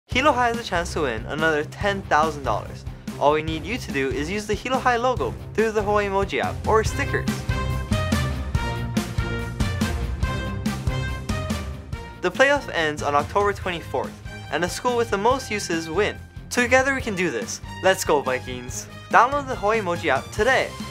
Hilo High has a chance to win another $10,000. All we need you to do is use the Hilo High logo through the Hawaiimoji app or stickers. The playoff ends on October 24th, and the school with the most uses win. Together we can do this. Let's go, Vikings! Download the Hawaiimoji app today!